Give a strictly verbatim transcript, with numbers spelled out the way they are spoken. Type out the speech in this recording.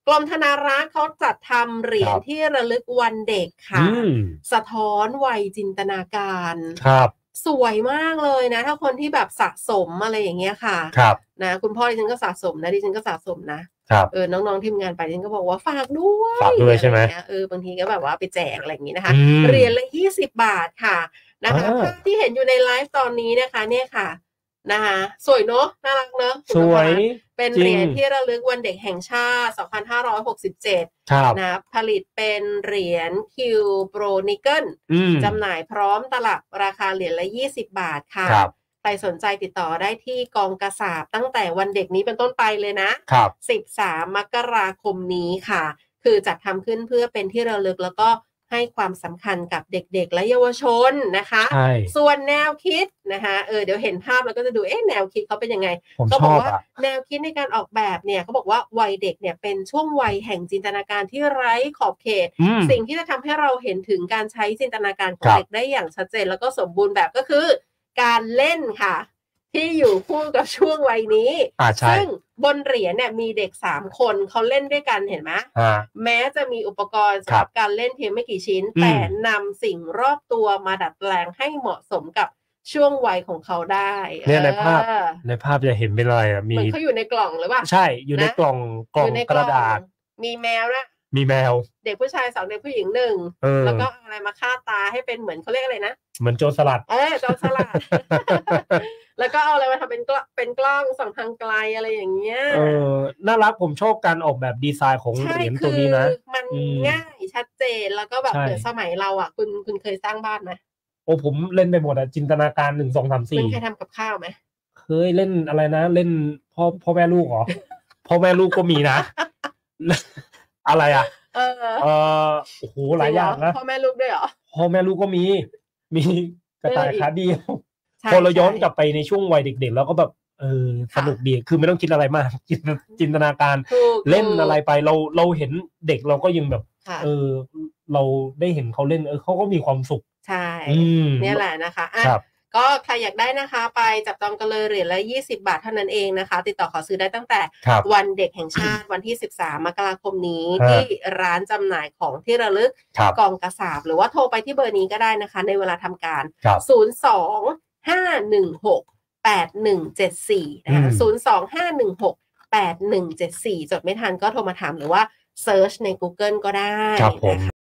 กรมธนารักษ์เขาจัดทำเหรียญที่ระลึกวันเด็กค่ะสะท้อนวัยจินตนาการครับสวยมากเลยนะถ้าคนที่แบบสะสมอะไรอย่างเงี้ยค่ะครับนะคุณพ่อดิฉันก็สะสมนะดิฉันก็สะสมนะครับเออน้องๆทีมงานไปดิฉันก็บอกว่าฝากด้วยฝากด้วยใช่ไหมเออบางทีก็แบบว่าไปแจกอะไรอย่างงี้นะคะเหรียญละยี่สิบบาทค่ะนะคะภาพที่เห็นอยู่ในไลฟ์ตอนนี้นะคะเนี่ยค่ะนะคะสวยเนอะน่ารักเนอะสวยเป็นเหรียญที่ระลึกวันเด็กแห่งชาติสองพันห้าร้อยหกสิบเจ็ดนะผลิตเป็นเหรียญคิวโปรนิเกิลจำหน่ายพร้อมตลับราคาเหรียญละยี่สิบบาทค่ะใครสนใจติดต่อได้ที่กองกษาปตั้งแต่วันเด็กนี้เป็นต้นไปเลยนะสิบสามมกราคมนี้ค่ะคือจัดทำขึ้นเพื่อเป็นที่ระลึกแล้วก็ให้ความสำคัญกับเด็กๆและเยาวชนนะคะส่วนแนวคิดนะคะเออเดี๋ยวเห็นภาพแล้วก็จะดูเอ๊ะแนวคิดเขาเป็นยังไงเขาบอกว่าแนวคิดในการออกแบบเนี่ยเขาบอกว่าวัยเด็กเนี่ยเป็นช่วงวัยแห่งจินตนาการที่ไร้ขอบเขตสิ่งที่จะทำให้เราเห็นถึงการใช้จินตนาการของเด็กได้อย่างชัดเจนแล้วก็สมบูรณ์แบบก็คือการเล่นค่ะที่อยู่คู่กับช่วงวัยนี้ซึ่งบนเหรียญเนี่ยมีเด็กสามคนเขาเล่นด้วยกันเห็นไหมแม้จะมีอุปกรณ์สำหรับการเล่นเพียงไม่กี่ชิ้นแต่นำสิ่งรอบตัวมาดัดแปลงให้เหมาะสมกับช่วงวัยของเขาได้เนี่ยในภาพในภาพจะเห็นเป็นอะไรอ่ะมีเขาอยู่ในกล่องหรือเปล่าใช่อยู่ในกล่องกล่องกระดาษมีแมวนะมีแมวเด็กผู้ชายสองเด็กผู้หญิงหนึ่งแล้วก็อะไรมาฆ่าตาให้เป็นเหมือนเขาเรียกอะไรนะเหมือนโจรสลัดเออโจรสลัด แล้วก็เอาอะไรมาทำเป็นกล้องเป็นกล้องส่องทางไกลอะไรอย่างเงี้ยเออน่ารักผมชอบการออกแบบดีไซน์ของเหรียญตัวนี้นะมันง่ายชัดเจนแล้วก็แบบเหมือนสมัยเราอ่ะคุณคุณเคยสร้างบ้านไหมโอ้ผมเล่นไปหมดอะจินตนาการหนึ่งสองสามสี่คุณเคยทำกับข้าวไหมเคยเล่นอะไรนะเล่นพ่อพ่อแม่ลูกเหรอ พ่อแม่ลูกก็มีนะ อะไรอ่ะเออเออโอ้โหหลายอย่างนะพ่อแม่ลูกด้วยเหรอพ่อแม่ลูกก็มีมีกระต่ายขาเดียวพอเราย้อนกลับไปในช่วงวัยเด็กๆแล้วก็แบบเออสนุกดีคือไม่ต้องคิดอะไรมากจินตนาการเล่นอะไรไปเราเราเห็นเด็กเราก็ยังแบบเออเราได้เห็นเขาเล่นเออเขาก็มีความสุขใช่เนี่ยแหละนะคะอ่ะก็ใครอยากได้นะคะไปจับจองกันเลยเหรียญละยี่สิบบาทเท่านั้นเองนะคะติดต่อขอซื้อได้ตั้งแต่วันเด็กแห่งชาติวันที่สิบสามมกราคมนี้ที่ร้านจำหน่ายของที่ระลึกกองกษาปหรือว่าโทรไปที่เบอร์นี้ก็ได้นะคะในเวลาทำการศูนย์ สอง ห้า หนึ่ง หก แปด หนึ่ง เจ็ด สี่นะคะศูนย์ สอง ห้า หนึ่ง หก แปด หนึ่ง เจ็ด สี่จดไม่ทันก็โทรมาถามหรือว่าเซิร์ชใน Google ก็ได้ครับผม